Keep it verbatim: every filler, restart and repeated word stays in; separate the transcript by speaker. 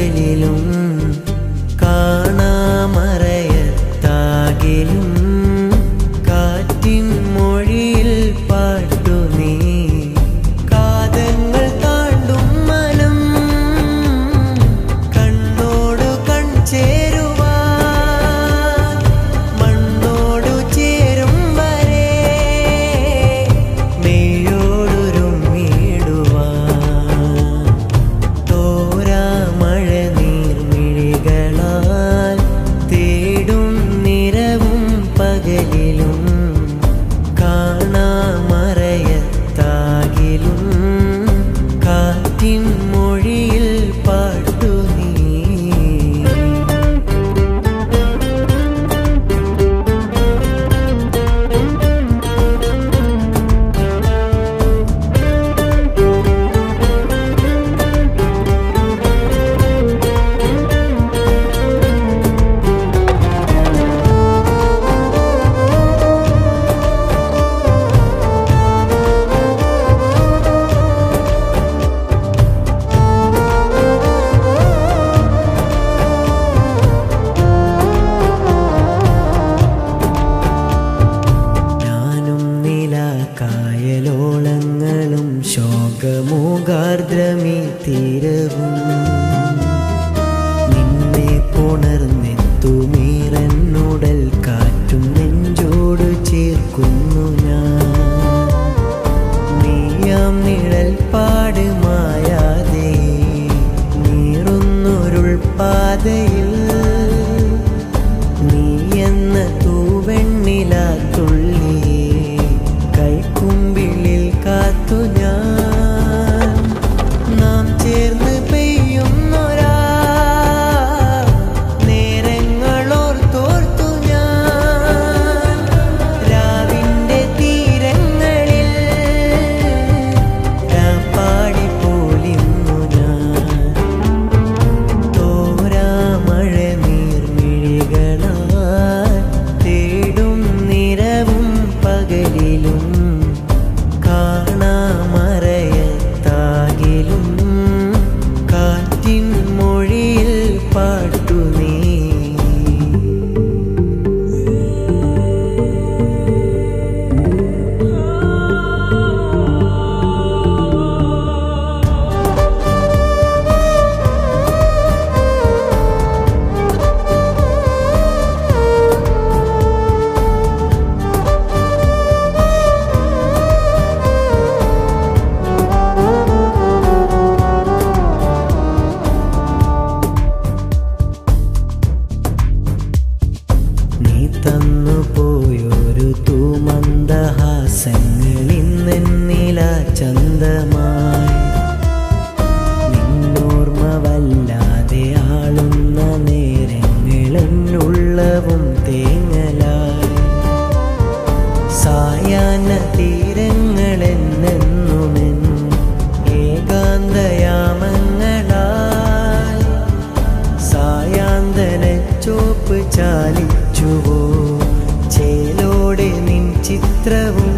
Speaker 1: പകലിലും കാണാമറയത്താകിലും കാറ്റിൻ മൊഴിയിൽ പാട്ടു നീ കാതങ്ങൾ താണ്ടും മനം കണ്ണോടു കൺചേരുവാൻ മണ്ണോടു ചേരും വരെ മെയ്യോടുരുമ്മിടുവാൻ തോരാ മഴ നീർമിഴികളാൽ തേടും നിരവും പകലിലും കാണാമറയത്താകിലും കാറ്റിൻ മൊഴിയിൽ പാട്ടു നീ. കായലോളങ്ങളും ശോകമൂകാർദ്രമീ തീരവും നിന്നെ പുണർന്നെത്തുമീറന്നുടൽ കാറ്റും നെഞ്ചോട് ചേർക്കുന്നു ഞാൻ. നീയാം നിഴൽ പാട് മായാതെ നീറുന്നൊരുൾ പാതയിൽ നീ എന്ന തൂവെണ്ണിലാത്തുള്ളി കൈക്കുമ്പിളിൽ കാത്തു ഞാൻ. നാം ചേർന്ന് പെയ്യുന്നൊരാ നേരങ്ങളോർത്തോർത്തു ഞാൻ രാവിന്റെ തീരങ്ങളിൽ പാടി പോലിന്നു ഞാൻ. തോരാ മഴ നീർമിഴികളാൽ തേടും നിരവും പകലിലും കാണാമറയത്താകിലും കാറ്റിൻ മൊഴിയിൽ പാട്ടു നീ. നീ തന്നു പോയൊരു തൂമന്ദഹാസങ്ങളിന്നെന്നില ചന്തമായി നിന്നോർമ്മ വല്ലാതെ ആളുന്ന നേരങ്ങളെന്നുള്ളവും തേങ്ങലായി സായാഹ്ന തീരങ്ങളെന്നെന്നുമെൻ ഏകാന്തയാമങ്ങളായി സായാന്തന ചോപ്പ് ചാലിച്ചുവോ ചേലോടെ നിൻ ചിത്രവും